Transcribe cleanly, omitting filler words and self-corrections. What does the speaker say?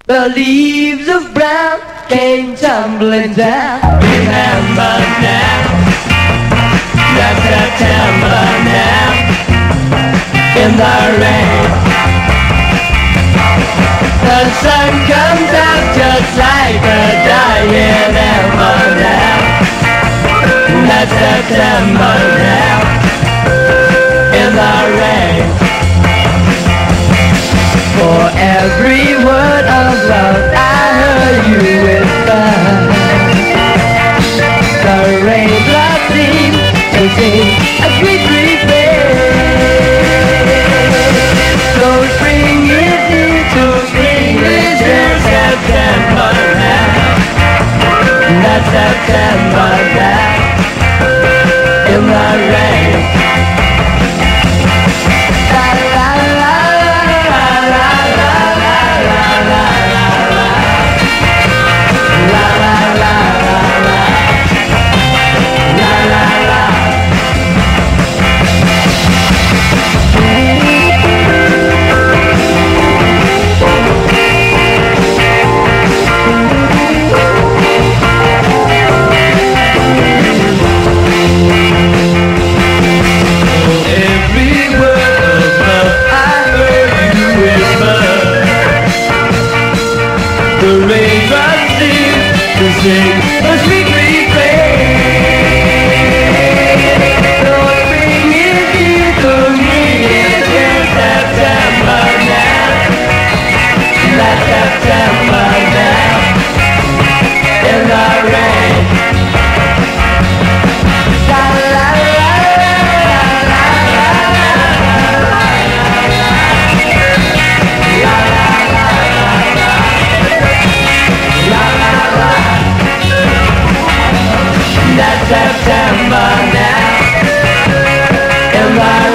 The leaves of brown came tumbling down. Remember now, that's September now, in the rain. The sun comes out just like a dying ember now. That's September now, in the rain. For every word of love I heard you whisper, the raindrop seemed to sing a sweet refrain. So spring is here to spring is in September now. That's September now, in the rain. The raindrops seem to sing a sweet refrain. So spring is here to me, it's in September now. That's September now, in the rain. La la la la la la la la. That's September now, in the